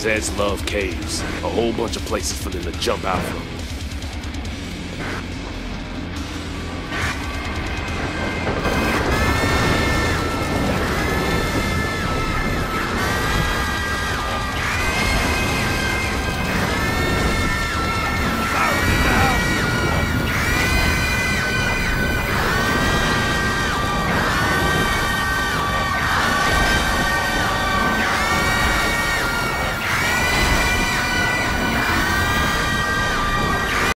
Zeds love caves. A whole bunch of places for them to jump out from.